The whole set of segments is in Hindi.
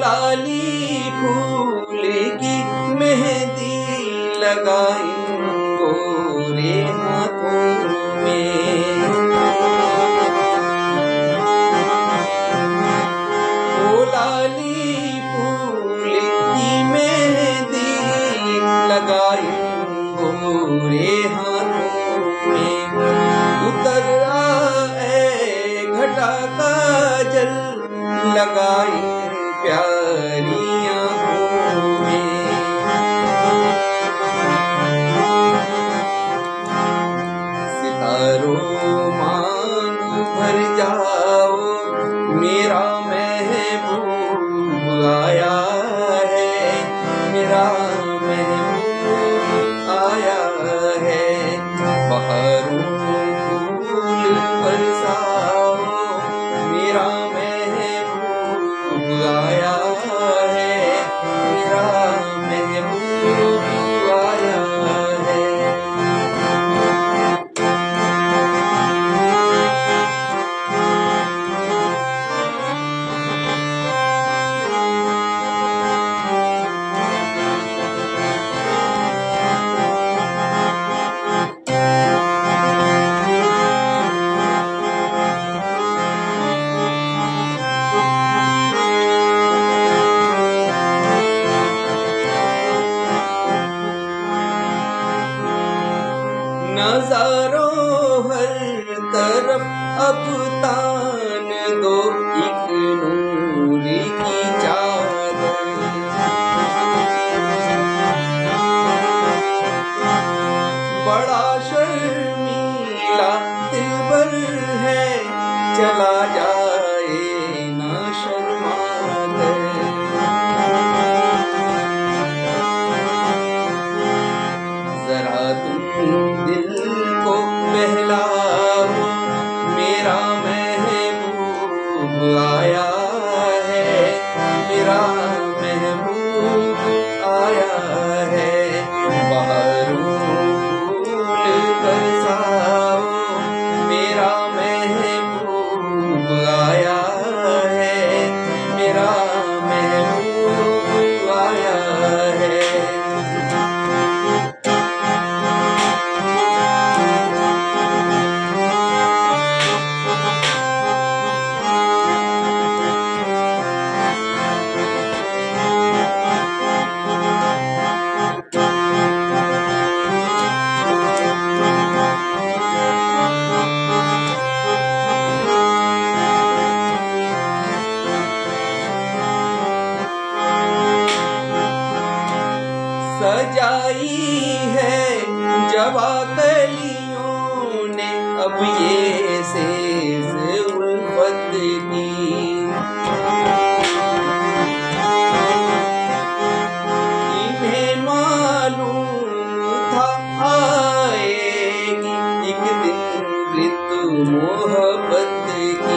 लाली फूल की मेहंदी लगाई गोरे हाथों में। ओ लाली फूल की मेहंदी लगाई गोरे हाथों में। उतर आए घटा काजल लगाई प्यारी आँखों में। सितारों मांग भर जाओ मेरा महबूब आया है, मेरा महबूब आया है। बहारों फूल बरसाओ मेरा महबूब आया है, मेरा महबूब आया है। नज़ारों हर तरफ अब तान दो एक नूर की चादर। बड़ा शर्मीला दिलबर है चला जाए ना शर्मा कर। जरा तुम दिल को बहलाओ मेरा महबूब आया है, मेरा महबूब आया है। बहारों फूल बरसाओ मेरा महबूब आया है, मेरा महबूब आया है। सजाई है जवा कलियों ने अब ये सेज उल्फत की। इन्हें मालूम था आएगी एक दिन ऋतु मोहब्बत की।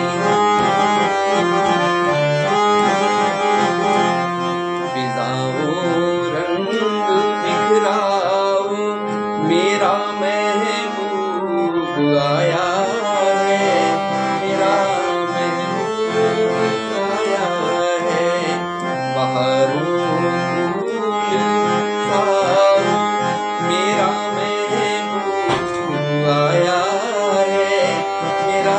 मेरा महबूब आया है, मेरा महबूब आया है। बहारों फूल बरसाओ मेरा महबूब आया है, मेरा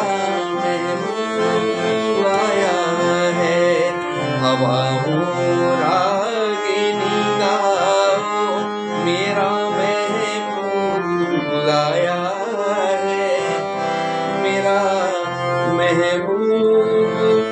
महबूब आया है। हवाओं रागिनी गाओ मेरा आया है, मेरा महबूब